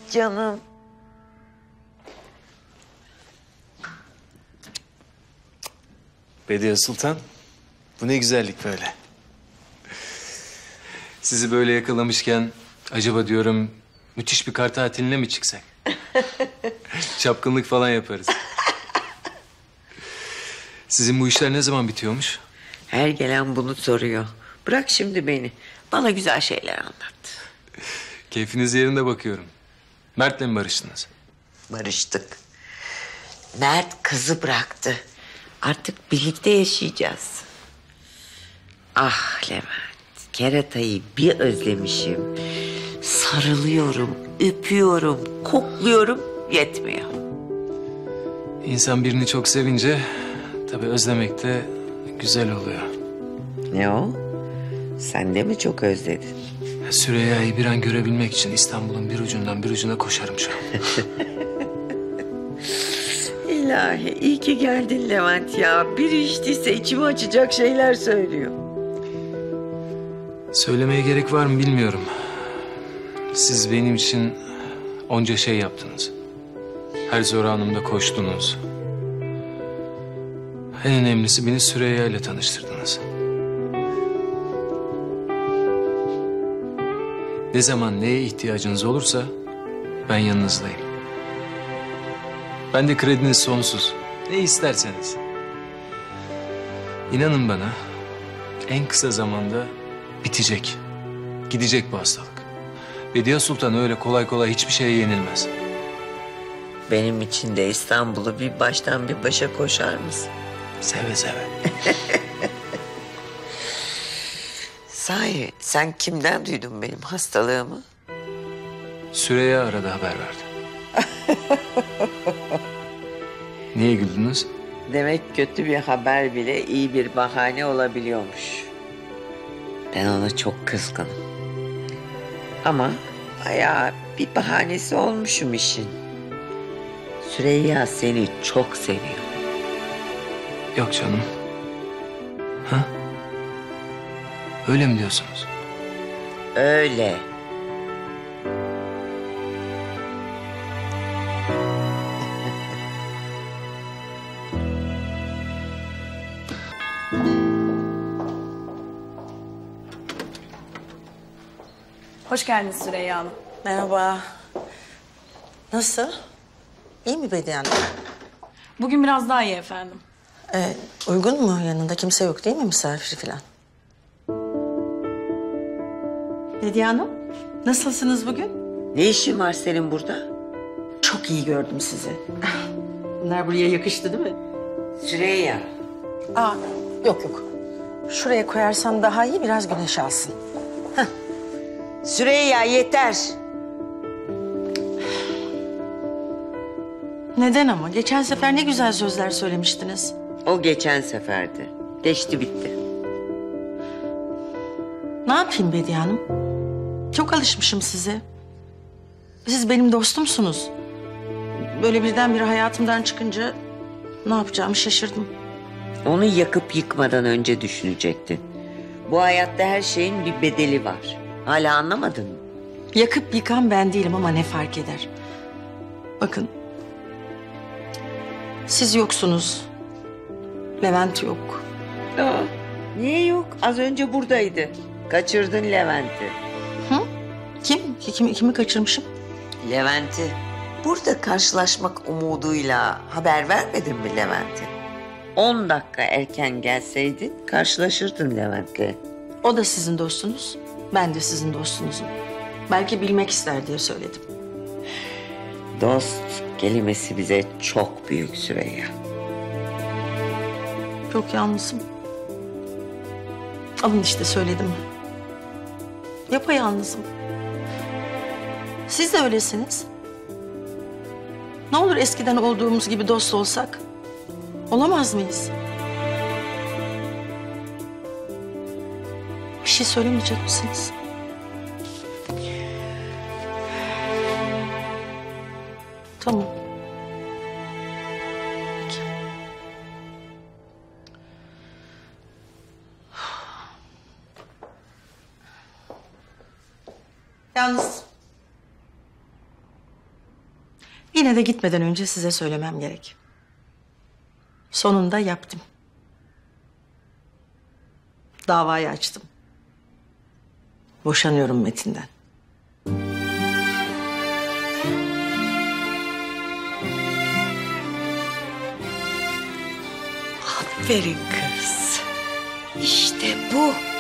canım. Bediye Sultan, bu ne güzellik böyle. Sizi böyle yakalamışken acaba diyorum müthiş bir kar tatiline mi çıksak? Çapkınlık falan yaparız. Sizin bu işler ne zaman bitiyormuş? Her gelen bunu soruyor. Bırak şimdi beni. Bana güzel şeyler anlat. Keyfiniz yerinde bakıyorum. Mert'le mi barıştınız? Barıştık. Mert kızı bıraktı. Artık birlikte yaşayacağız. Ah Levent, keratayı bir özlemişim. Sarılıyorum, öpüyorum, kokluyorum, yetmiyor. İnsan birini çok sevince tabii özlemek de güzel oluyor. Ne o? Sen de mi çok özledin? Süreyya'yı bir an görebilmek için İstanbul'un bir ucundan bir ucuna koşarım şu an. İlahi, iyi ki geldin Levent ya. Bir içtiyse içimi açacak şeyler söylüyor. Söylemeye gerek var mı bilmiyorum. Siz benim için onca şey yaptınız. Her zor anımda koştunuz. En önemlisi beni Süreyya ile tanıştırdınız. Ne zaman neye ihtiyacınız olursa ben yanınızdayım. Ben de krediniz sonsuz. Ne isterseniz. İnanın bana en kısa zamanda bitecek. Gidecek bu hastalık. Bediye Sultan öyle kolay kolay hiçbir şeye yenilmez. Benim için de İstanbul'u bir baştan bir başa koşar mısın? Seve seve. Sahi sen kimden duydun benim hastalığımı? Süreyya arada haber verdi. Niye güldünüz? Demek kötü bir haber bile iyi bir bahane olabiliyormuş. Ben ona çok kızgınım. Ama bayağı bir bahanesi olmuşum işin. Süreyya seni çok seviyor. Yok canım. Ha? Öyle mi diyorsunuz? Öyle. Hoş geldiniz Süreyya Hanım. Merhaba. Nasıl? İyi mi Bediye Hanım? Bugün biraz daha iyi efendim. Uygun mu? Yanında kimse yok değil mi, misafiri falan? Bediye Hanım, nasılsınız bugün? Ne işin var senin burada? Çok iyi gördüm sizi. Bunlar buraya yakıştı değil mi? Süreyya. Aa, yok yok. Şuraya koyarsam daha iyi, biraz güneş alsın. Süreyya yeter. Neden ama? Geçen sefer ne güzel sözler söylemiştiniz. O geçen seferdi. Geçti bitti. Ne yapayım Bediye Hanım? Çok alışmışım size. Siz benim dostumsunuz. Böyle birdenbire hayatımdan çıkınca ne yapacağımı şaşırdım. Onu yakıp yıkmadan önce düşünecektin. Bu hayatta her şeyin bir bedeli var. Hala anlamadın mı? Yakıp yıkan ben değilim ama ne fark eder? Bakın. Siz yoksunuz. Levent yok. Aa, niye yok? Az önce buradaydı. Kaçırdın Levent'i. Hı? Kimi kaçırmışım? Levent'i. Burada karşılaşmak umuduyla haber vermedin mi Levent'e? 10 dakika erken gelseydin karşılaşırdın Levent'le. O da sizin dostunuz. Ben de sizin dostunuzum. Belki bilmek ister diye söyledim. Dost kelimesi bize çok büyük Süreyya. Çok yalnızım. Alın işte söyledim. Yapayalnızım. Siz de öylesiniz. Ne olur eskiden olduğumuz gibi dost olsak? Olamaz mıyız? Bir şey söylemeyecek misiniz? Tamam. Peki. Yalnız Yine de gitmeden önce size söylemem gerek. Sonunda yaptım. Davayı açtım. Boşanıyorum Metin'den. Aferin kız. İşte bu.